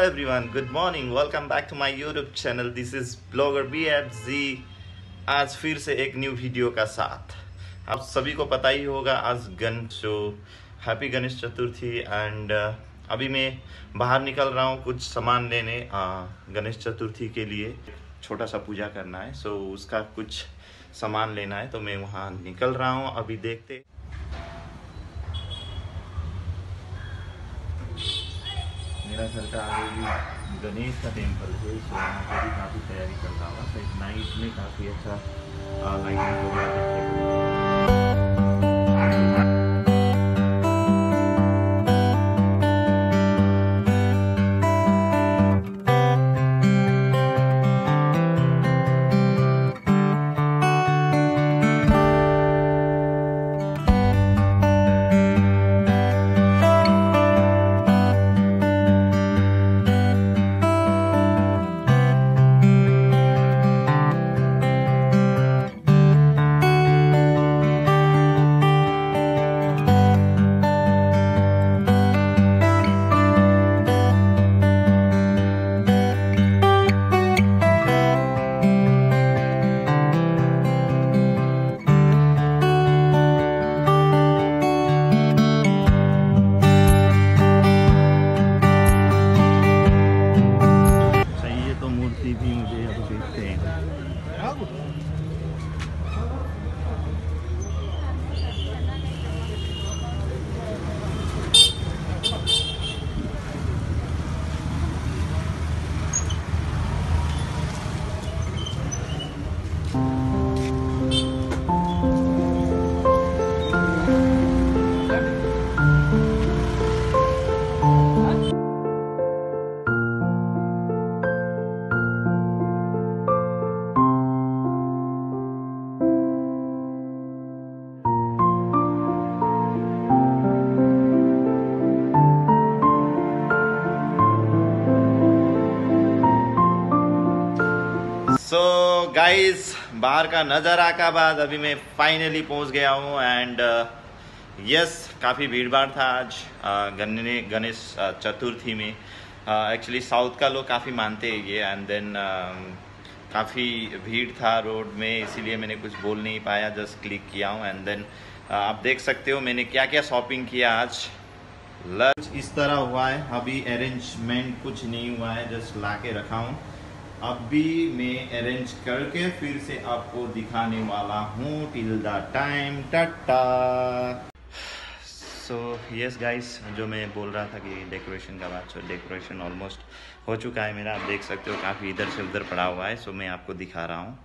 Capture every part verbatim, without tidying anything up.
everyone, good morning. Welcome back to my YouTube channel. This is blogger B F G. आज फिर से एक new video का साथ। आप सभी को पता ही होगा आज गणेश हैप्पी गणेश चतुर्थी एंड अभी मैं बाहर निकल रहा हूँ कुछ सामान लेने गणेश चतुर्थी के लिए। छोटा सा पूजा करना है, सो उसका कुछ सामान लेना है, तो मैं वहाँ निकल रहा हूँ। अभी देखते मेरा घर का आगे भी गणेश का टेम्पल है, सो वहाँ पर भी काफ़ी तैयारी कर रहा हूँ। तो नाइट में काफ़ी अच्छा लाइटिंग वगैरह देखने को भी मुझे अब देखते हैं। सो गाइस, बाहर का नज़ारा का बाद अभी मैं फाइनली पहुंच गया हूं एंड यस काफ़ी भीड़ भाड़ था आज गणे गणेश चतुर्थी में। एक्चुअली साउथ का लोग काफ़ी मानते हैं ये एंड देन काफ़ी भीड़ था रोड में, इसीलिए मैंने कुछ बोल नहीं पाया, जस्ट क्लिक किया हूं एंड देन आप देख सकते हो मैंने क्या क्या शॉपिंग किया आज। लंच इस तरह हुआ है, अभी अरेंजमेंट कुछ नहीं हुआ है, जस्ट ला के रखा हूँ। अभी मैं अरेंज करके फिर से आपको दिखाने वाला हूँ। Till the time tata. So yes guys, जो मैं बोल रहा था कि डेकोरेशन का बात, सो डेकोरेशन ऑलमोस्ट हो चुका है मेरा। आप देख सकते हो काफ़ी इधर से उधर पड़ा हुआ है, सो मैं आपको दिखा रहा हूँ।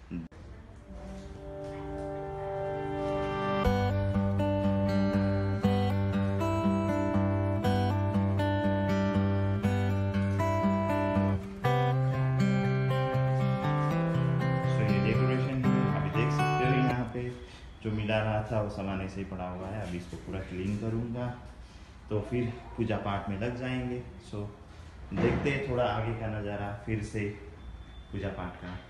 जो मिला रहा था वो सामान ऐसे ही पड़ा हुआ है, अभी इसको पूरा क्लीन करूँगा तो फिर पूजा पाठ में लग जाएंगे। सो देखते हैं थोड़ा आगे का नज़ारा फिर से पूजा पाठ का।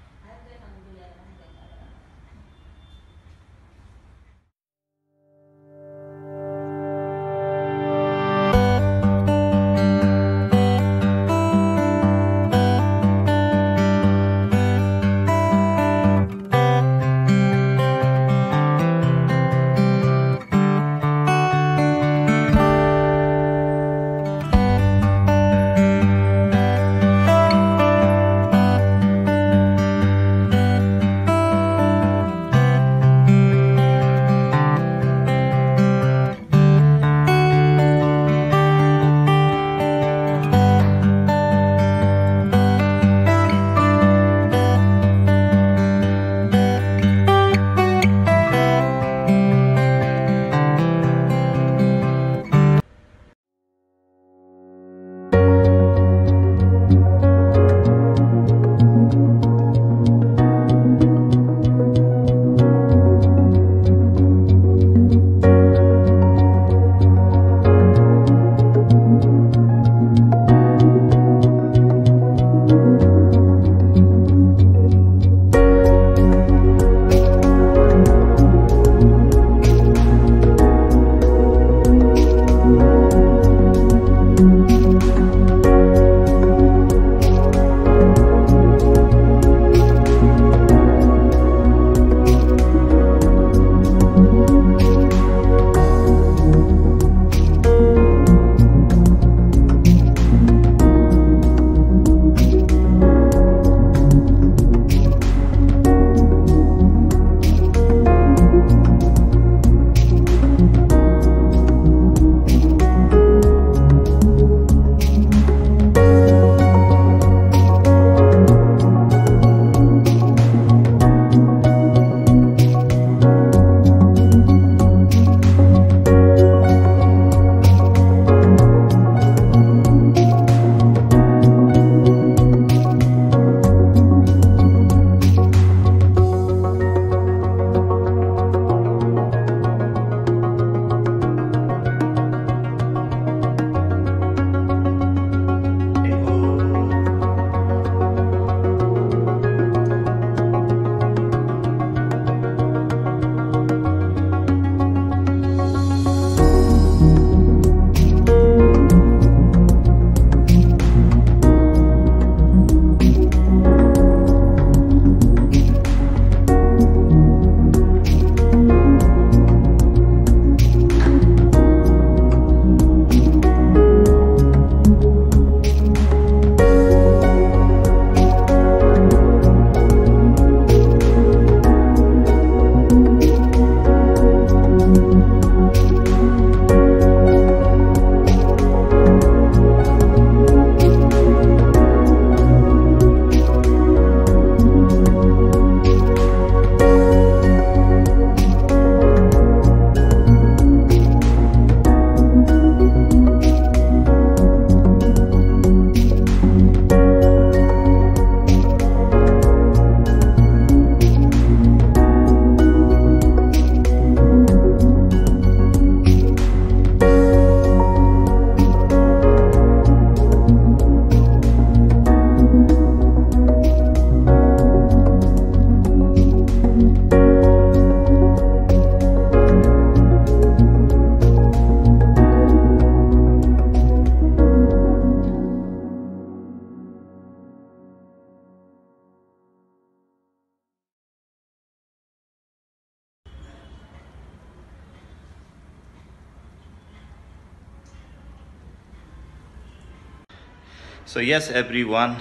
सो यस एवरीवन,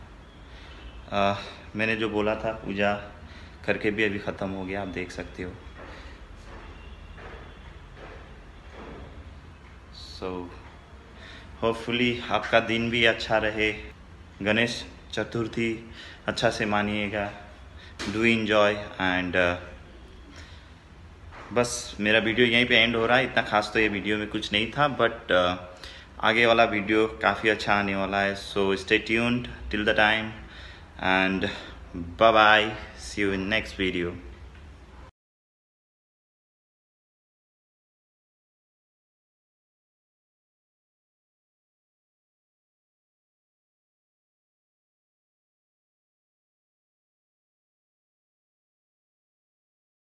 मैंने जो बोला था पूजा करके भी अभी ख़त्म हो गया, आप देख सकते हो। सो होपफुली आपका दिन भी अच्छा रहे, गणेश चतुर्थी अच्छा से मानिएगा, डू इंजॉय एंड बस मेरा वीडियो यहीं पे एंड हो रहा है। इतना खास तो ये वीडियो में कुछ नहीं था, बट uh, आगे वाला वीडियो काफ़ी अच्छा आने वाला है। So stay tuned till the time and bye bye, see you in next video.